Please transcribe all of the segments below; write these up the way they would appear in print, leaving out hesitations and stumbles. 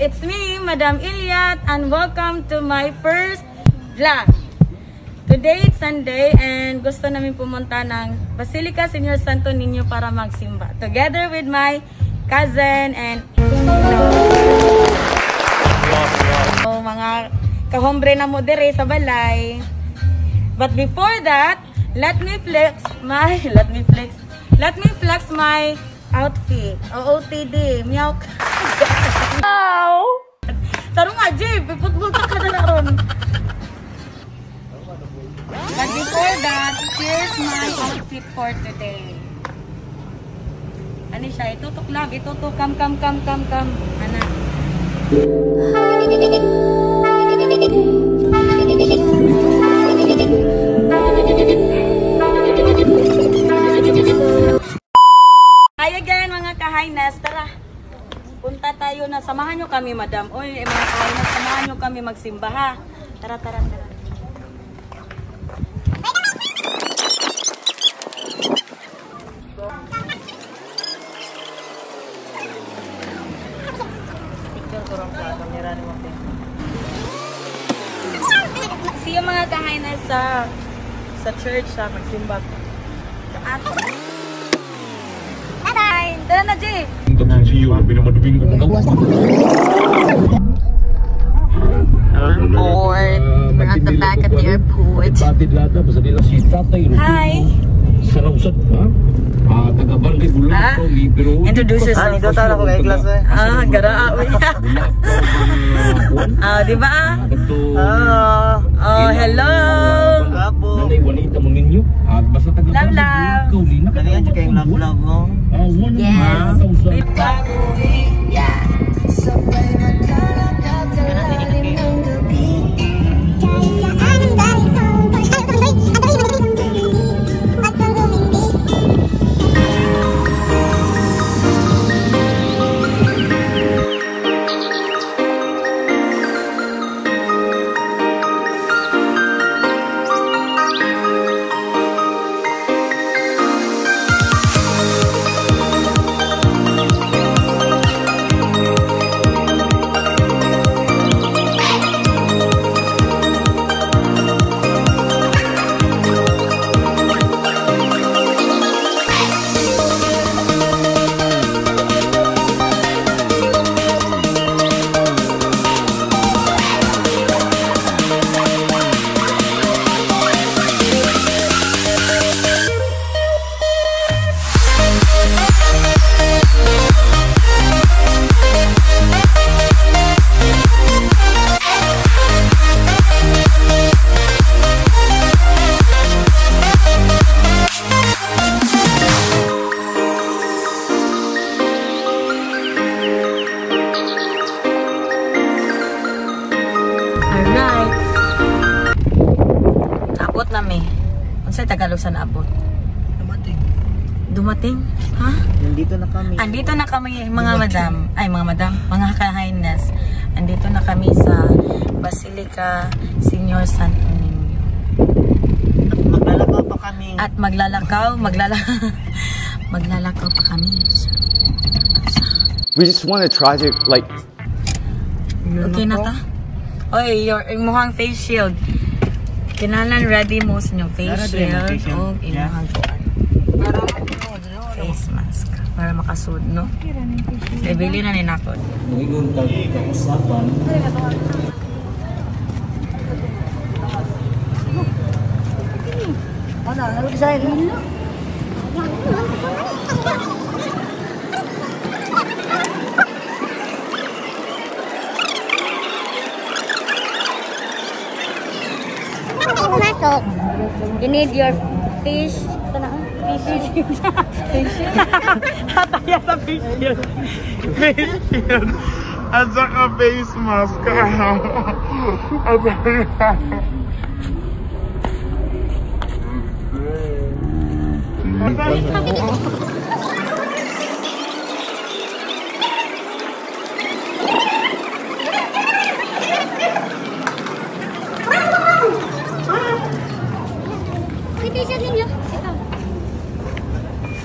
it's me, Madam Ilyat, and welcome to my first vlog. Today it's Sunday and gusto namin pumunta ng Basilica Señor Santo Niño para magsimba. Together with my cousin and mga kahombre na modere sa balay. But before that, let me flex my outfit. OOTD, meow. Wow! Tarong nga, Jib, football ka na ron. But before that, here's my outfit for today. Ano siya? Itutok lang. Itutok. Kam. Ana. Hi again mga kahaynas. Tara. Punta tayo na. Samahan nyo kami, madam. Oy, mga kahaynas, samahan nyo kami magsimba, ha? Tara. See yung mga kahaynas sa church sa magsimba. Bye! Tara na, Jay! Airport. We're at the back of the airport. Hi! Introduce yourself. Garaa. Diba? Hello! Love. Yes. Unsay Tagalog sa naabot? Dumating? Ha? Andito na kami mga madam. Mga kahaynas. Andito na kami sa Basilica Señor Santo Niño. At maglalakaw pa kami. We just want to try to like. Okay na ta? Oy, your mukhang face shield. Kinalan ready mo sa inyong face shield o inyong face mask para makasud, no? Bili na ni nako. You need your fish. Hataya sa face shield. At saka face mask. T-shirt ninyo.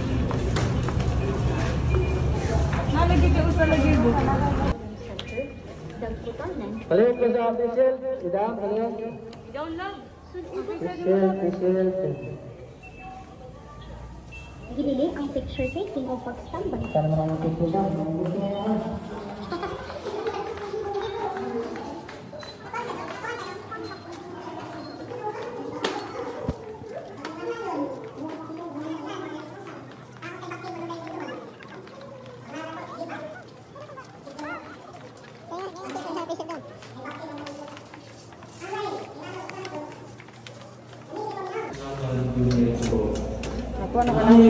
Nalagay ka sa lagi. Balik ko sa official. Idam, balik. Down lang. Official. Ginili ang picture taking o pagstambay. Sana naman ang picture daw. Ako na ka lang.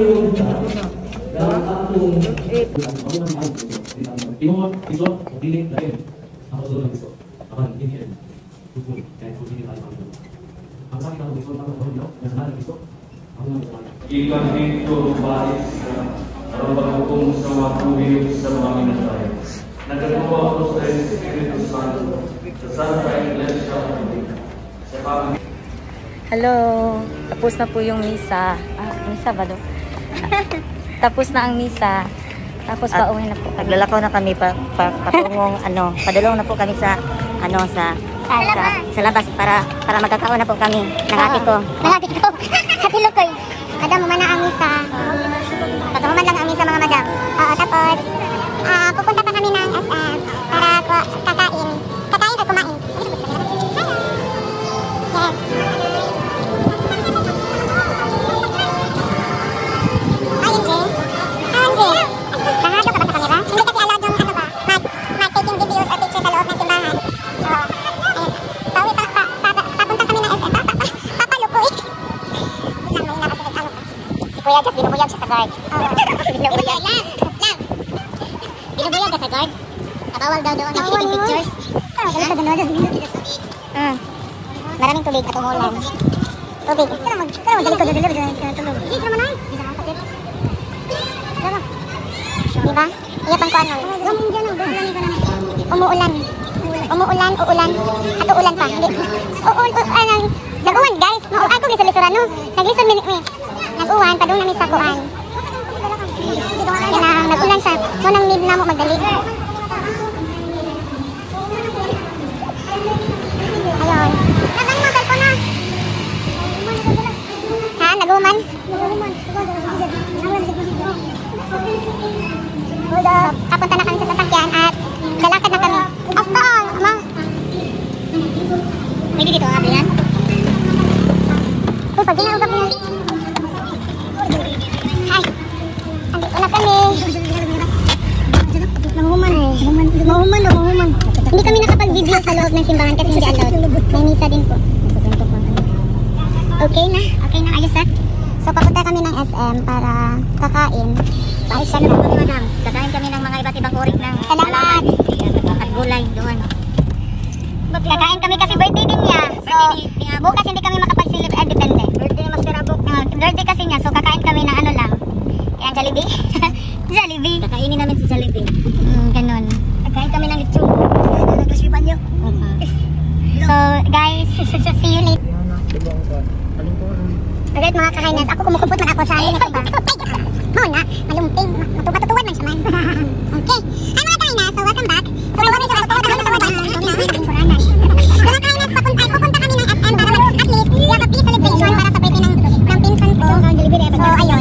Ikan dito balis ang paghukom sa mga kuhiyog sa mga minatay. Nagagawa ko sa Espiritu Santo sa Santa Iglesia sa pamilya. Hello. Tapos na po yung misa. Misa ba do? Tapos na ang misa. Tapos pauwi na po. Naglalakaw na kami patungong padulong na po kami sa labas para magkakaon na po kami ng ate ko. Hati Lukoy. Madam, umana ang misa. Pagkahuman lang ang misa mga madam. Tapos, pupunta pa kami ng SM para kakain. Kakain o kumain? Yes. Bahado ka ba sa camera? Hindi kasi allowed yung mag-taking videos or pictures sa loob ng simbahan. So, ayun. Papunta kami ng SM. Papalukoy. Si Kuya Jess, binubuyag siya sa guard. Binubuyag lang. Binubuyag ka sa guard? Nakawal daw doon. Taking pictures. Maraming tubig at umulan. Tubig. Pero magdalikod. Hindi naman ay. Diba? Iya pang kuan. Umuulan. Uulan. At uulan pa. Nag-uwan guys. Ako gisalisura no. Nag-isod minute me. Nag-uwan padung namin sa kuan. Nag-ulan siya. Munang need na mo magdali. Ayun. Nagan mo cellphone na. Ha, nag-uman? So, kapunta na kami sa sasakyan at lalakad na kami. After all, amang. Pwede dito, abi yan? Uy, pag ginaugap niya. Ay, andito na kami. Mahuman. Hindi kami nakapag-video sa loob ng simbahan kasi hindi allowed. May misa din po. Okay na, ayos na. So, papunta kami ng SM para kakain. Ayos na naman kami, madam. Kakain kami ng mga iba't ibang uri ng Salamat! at gulay doon. Kakain kami kasi birthday din niya. So, bukas hindi kami makapag-celebrate. Depende. Birthday ni Master Abok. Birthday kasi niya. So, kakain kami ng ano lang. Kaya Jollibee. Jollibee. Kakainin namin si Jollibee. Ganun. Kakain kami ng lechon. Nag-resipan niyo. So, guys, see you later. Alright mga kakainas, ako kumukupot man ako sa alin ito ba? Muna, malumping, matutuwan man siya man. Okay. Hi mga kakainas, so welcome back. So kami sa restaurant, kami sa mabay. Mga kakainas, pupunta kami ng SM para at least we have a peace celebration para sa birthday ng pinsan ko. So ayun.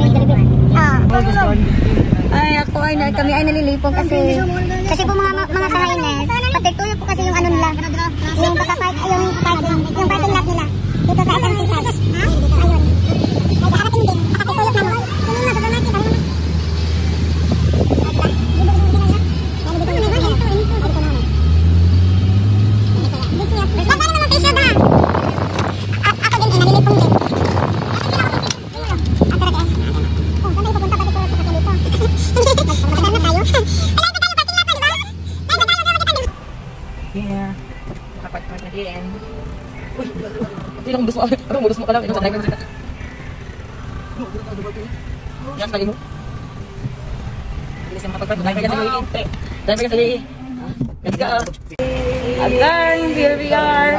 Ay, kami ay nalilipong kasi Po mga kakainas, patiktuyo po kasi yung ano nila. Yung parking lot nila. Dito sa SM City. Ayun. Nakakarating din. Nakatitulog na mo. Sunod na, supermarket. Ayun na. Baka naman facial ba? Ako din, nalilipong din. Talaga eh. Oh, saan tayo papunta pa dito sa sakyan dito? Magkakadaan na tayo. Alam ko tayo, parking lot pa, diba? Tayo. Yeah. Kapag na din. Uy, hindi lang modus mo. Ano modus mo ka lang? Ito sa driver mo. Yan, kali mo. Hindi siya makapagpag. Driver ka sa lihi. Driver ka sa lihi. Let's go. Again, here we are.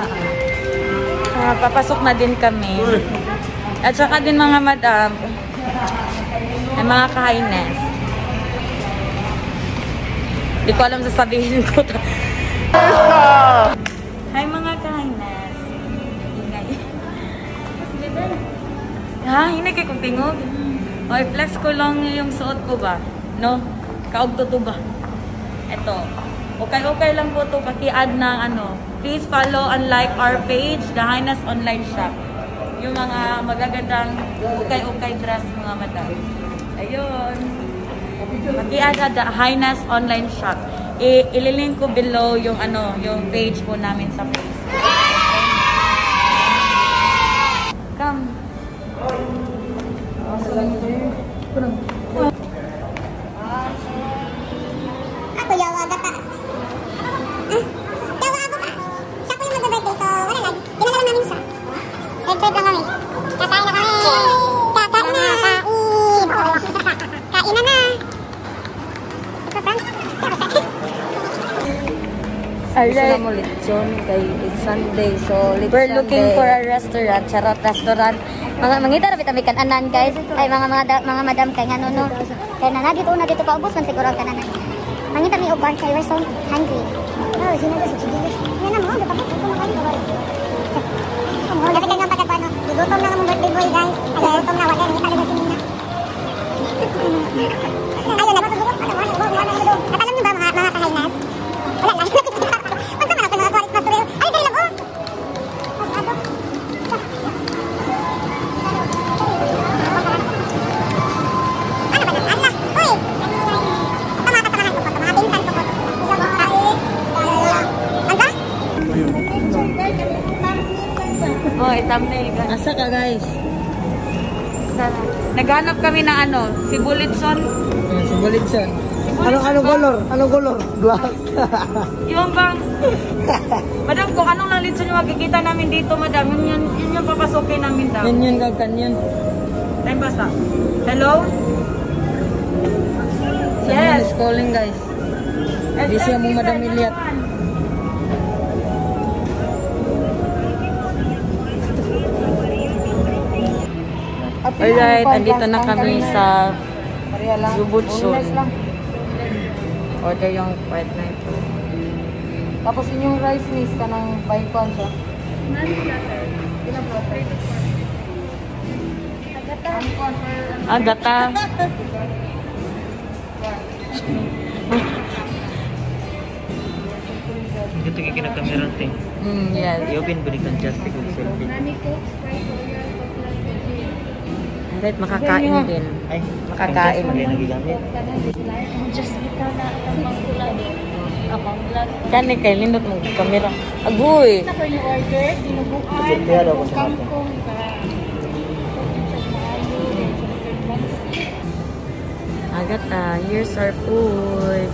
Papasok na din kami. At saka din mga madam. Ay mga kahines. Hindi ko alam sasabihin ko. Hi mga kahaynas. Ingay. Ha? Hindi kayo kong tingog? O, i-flex ko lang yung suot ko ba? No? Kaog to ba? Ito. Okay lang po to. Paki-add ng ano. Please follow and like our page, The Highness Online Shop. Yung mga magagandang okay dress mga madam. Ayun. Paki-add at The Highness Online Shop. Ililink ko below yung ano, yung page po namin sa Facebook. Come. Ako yawa gata. Yawa ako pa. Siya po yung mag-birthday, so wala lang. Dinala namin siya. Nag-trip lang kami. Kakain na kami. Kakain na. Kain na na. Alright. Mo lechon kay it's Sunday. So, we're looking for a restaurant. Charot restaurant. Mga mangita ra bitami kan-anan guys. Ay mga madam kay ngano no. Kay na dito pa ubos man siguro ang kananan. Mangita mi og bar kay we're so hungry. Oh, sino ba si Chidi? Yan na mo, dapat ko kumakain ka ba? Oh, dapat kang pagkapano. Gutom na mong birthday boy guys. Ay gutom na wala ni talaga si Nina. Ayun na ba gutom? At alam niyo ba mga kahaynas? Wala lang. Oh, thumbnail guys. Asa ka guys? Naghanap kami ng ano, si Bulletson. Si Bulletson. Anong color? Black. Yung bang, madam, kung anong lalitson yung makikita namin dito, madam, yun yung papasokin namin daw. Yun kanyan. Time basta. Hello? Someone is calling guys. Busy mo Madam Iliat. Alright, andito na kami sa Zubutsun. Order yung part na ito. Tapos yung rice miss ka ng baikon siya. Agata. Ito yung kinakamera natin. Yes. I-open balikan just with selfie. Alright, makakain din. Ay, Makakain. Mali nagigamit. Kani kay lindot mong kamera. Agoy. Kaya daw ko sa atin. Agata, here's our food.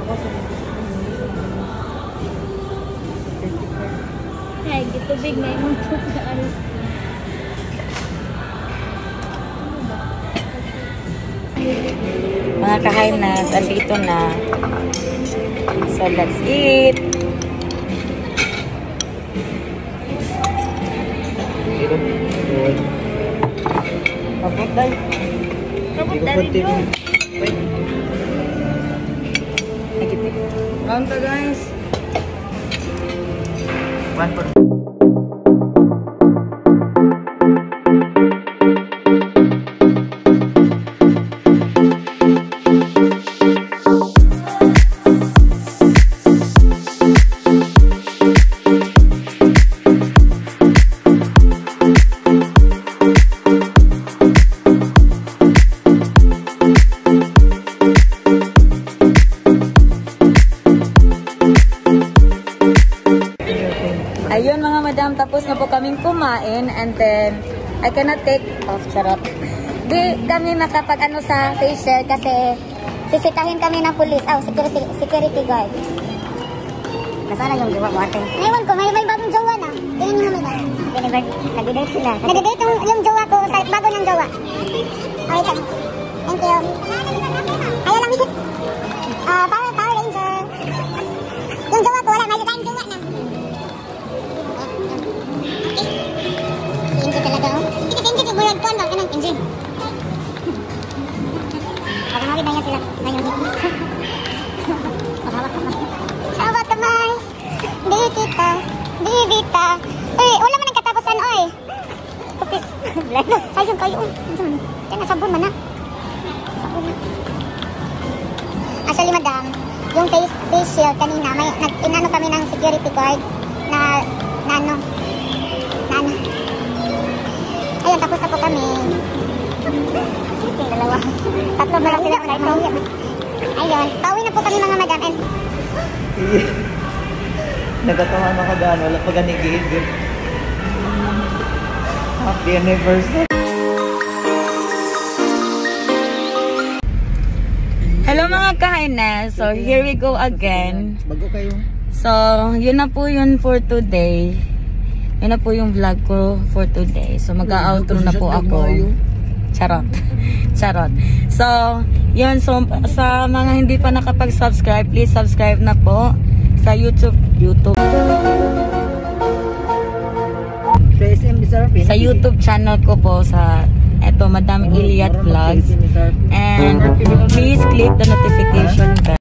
Ay, gitubig na yung alis. Mga kahaynas, andito na. So, let's eat. Kapot dahil. Kapot dahil yun. Round to guys. One for Ayun mga madam, tapos na po kaming kumain and then I cannot take off, charot. Di kami makapag ano sa facial kasi sisitahin kami ng police, security guard. Nasaan yung jowa mo ate? Ewan ko, may bagong jowa na. Tingnan niyo naman ba? Nag-date sila. Nag-date yung jowa ko sa bago ng jowa. Okay, kami. Thank you. Ayaw lang miss. Power Ranger. Yung jowa ko, wala. May kayong jowa na. Engine talaga, oh. Engine, yung bulag ko, ano? Anong engine? Maramari ba yan sila? Ngayon. Hawak kamay. wala man ang katapusan, oy. Okay. Sayang kayo. Kaya sabon man na. Sabon na. Actually, madam, yung face shield kanina, may inano kami ng security guard na ano. Ayun, tapos na po kami. Yung dalawa. Tatlo ba lang sila? Ayun, pauwi na po kami mga madam. And Nagatawa na kagaan, wala pa ganigid. Happy anniversary. Hello mga kahines. So here we go again. Bago kayo. So yun na po yun for today. Yun na po yung vlog ko for today. So mag-outro na po ako. Charot. Charot. So yun. So sa mga hindi pa nakapag-subscribe, please subscribe na po sa YouTube. Sa YouTube channel ko po sa Madam Iliat Vlogs. And please click the notification bell.